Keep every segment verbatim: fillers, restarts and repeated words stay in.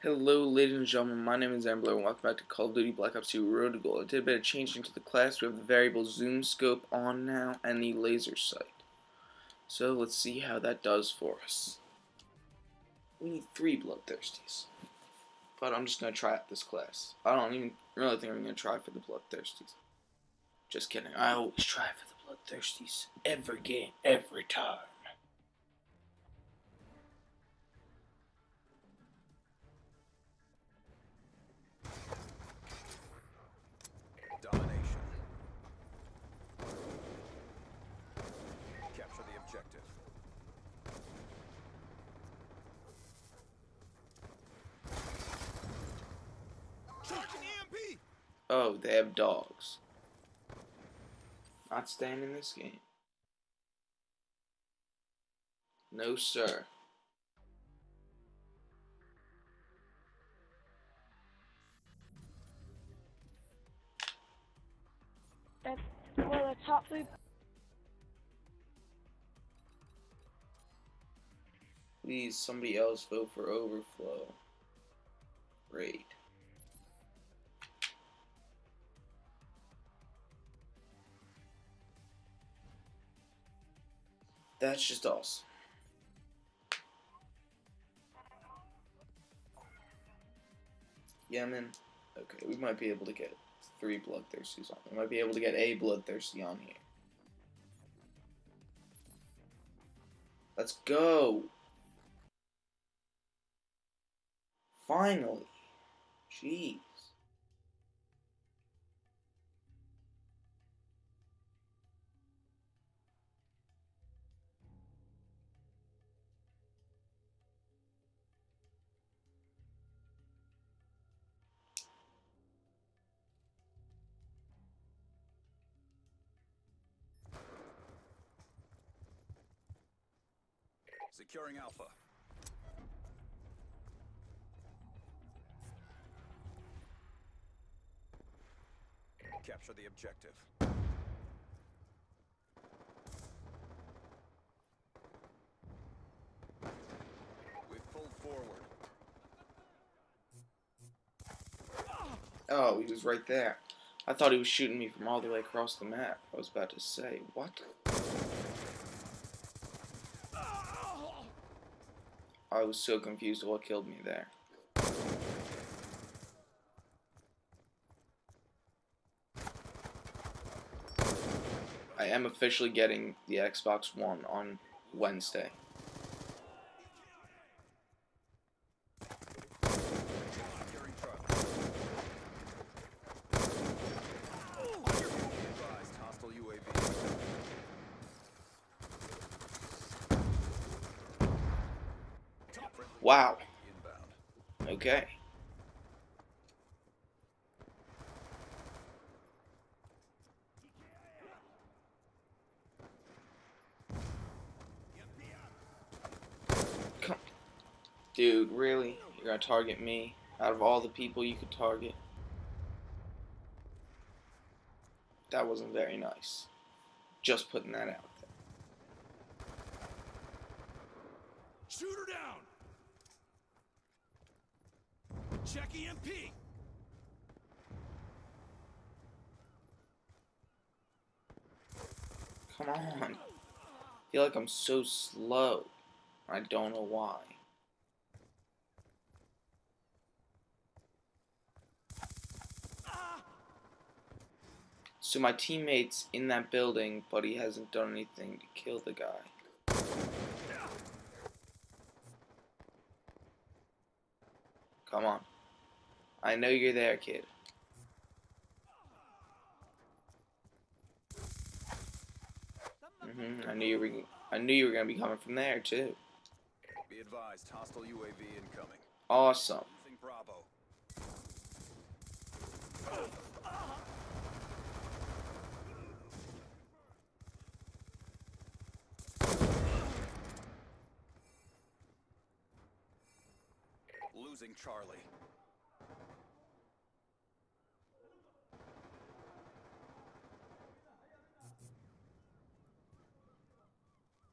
Hello ladies and gentlemen, my name is Ambler and welcome back to Call of Duty Black Ops two Road to Gold. I did a bit of changing to the class. We have the variable zoom scope on now and the laser sight. So let's see how that does for us. We need three bloodthirsties. But I'm just going to try out this class. I don't even really think I'm going to try for the bloodthirsties. Just kidding, I always try for the bloodthirsties. Every game, every time. Domination. Capture the objective. Charging E M P! Oh, they have dogs. Not staying in this game. No, sir. That's one of the top three. Please, somebody else vote for overflow. Great. That's just awesome. Yemen. Okay, we might be able to get three bloodthirsties on. We might be able to get a bloodthirsty on here. Let's go. Finally. Jeez. Securing Alpha. Capture the objective. We've pulled forward. Oh, he was right there. I thought he was shooting me from all the way across the map. I was about to say, what? I was so confused at what killed me there. I am officially getting the Xbox One on Wednesday. Securing Charlie. Be advised, hostile U A V. Wow. Inbound. Okay. Come. Dude, really? You're gonna target me? Out of all the people you could target? That wasn't very nice. Just putting that out there. Shoot her down! Check E M P! Come on. I feel like I'm so slow. I don't know why. So my teammate's in that building, but he hasn't done anything to kill the guy. Come on. I know you're there, kid. Mhm. I knew you were. I knew you were gonna be coming from there too. Be advised, hostile U A V incoming. Awesome. Losing Bravo. Losing Charlie.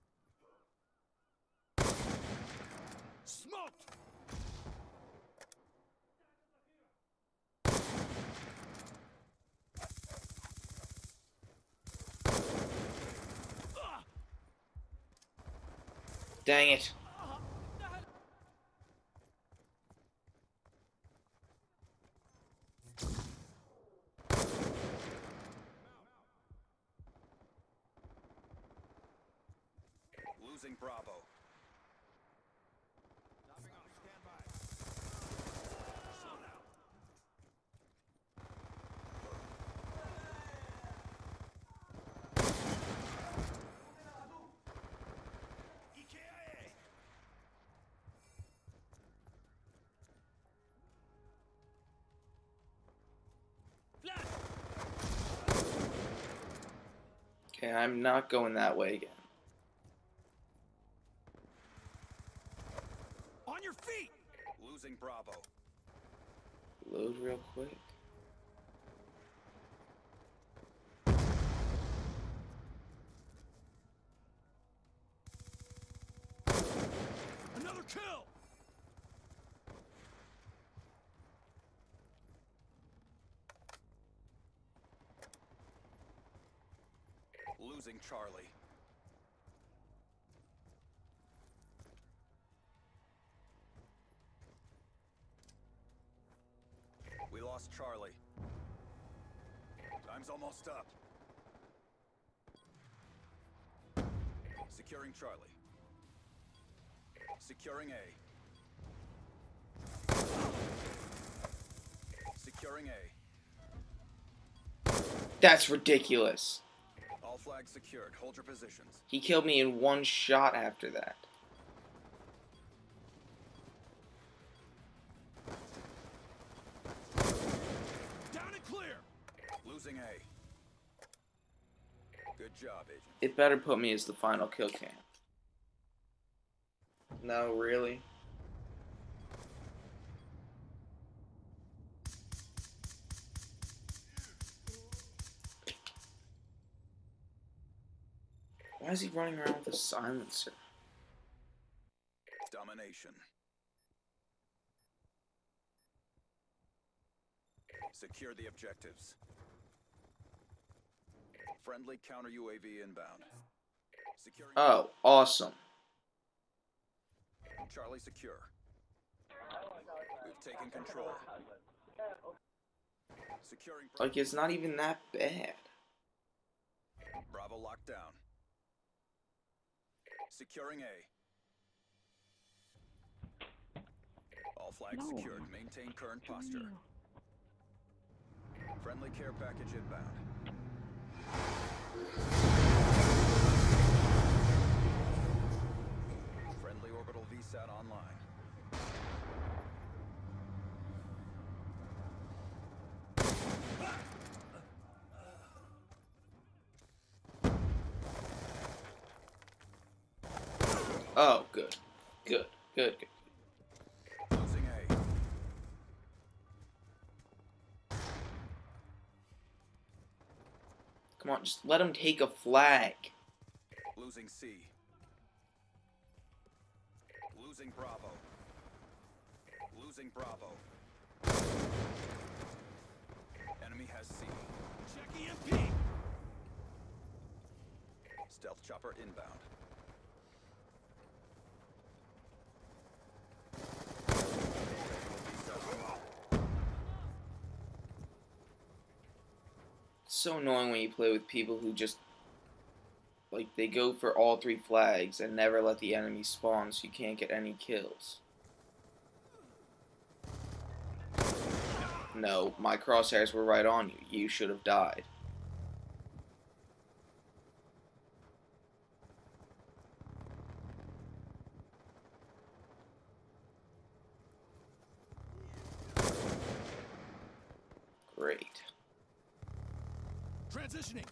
Smoked! Dang it. Losing Bravo. Topping off. Stand by. Slow down. E K I A. Okay, I'm not going that way again. On your feet. Losing Bravo. Load real quick. Another kill. Losing Charlie. We lost Charlie. Time's almost up. Securing Charlie. Securing A. Securing A. That's ridiculous. All flags secured. Hold your positions. He killed me in one shot after that. Down and clear. Losing A. Good job, Agent. It better put me as the final kill cam. No, really? Why is he running around with a silencer? Domination. Secure the objectives. Friendly counter U A V inbound. Securing Oh, awesome. Charlie secure. We've taken control. Securing Like, it's not even that bad. Bravo locked down. Securing A. All flags No. secured. Maintain current posture. Friendly care package inbound. Friendly orbital V SAT online. Oh, good. Good. Good, good. Losing A. Come on, just let him take a flag. Losing C. Losing Bravo. Losing Bravo. Enemy has C. Check E M P. Stealth chopper inbound. It's so annoying when you play with people who just, like, they go for all three flags and never let the enemy spawn so you can't get any kills. No, my crosshairs were right on you. You should have died. Great. Transitioning.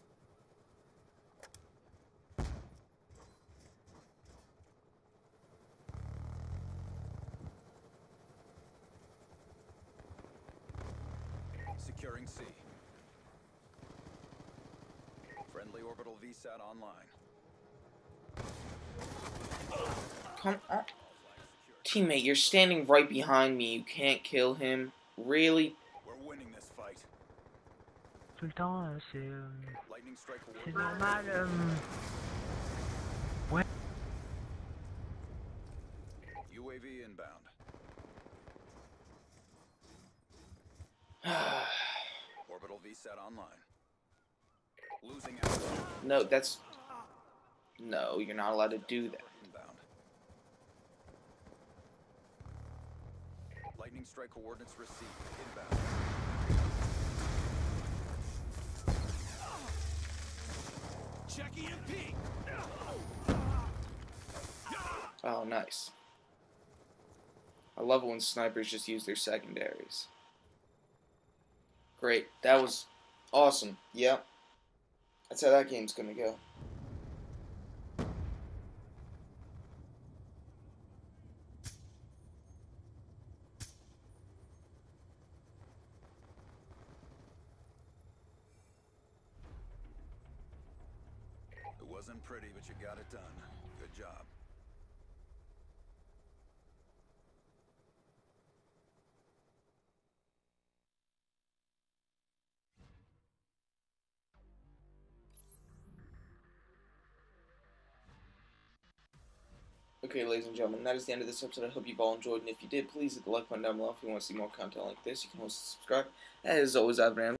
Securing C. Friendly orbital V SAT online. Come on. Teammate, you're standing right behind me. You can't kill him. Really? We're winning this fight. Tout le temps, euh, c'est euh, Lightning strike c'est award. normal. euh, ouais. U A V inbound. Orbital V SAT online. Losing out. No, that's... No, you're not allowed to do that. Inbound. Lightning strike coordinates received. Inbound. Check E M P. Oh, nice. I love it when snipers just use their secondaries. Great. That was awesome. Yep. That's how that game's gonna go. It wasn't pretty, but you got it done. Good job. Okay, ladies and gentlemen, that is the end of this episode. I hope you've all enjoyed, and if you did, please hit the like button down below if you want to see more content like this. You can also subscribe. As always, I've been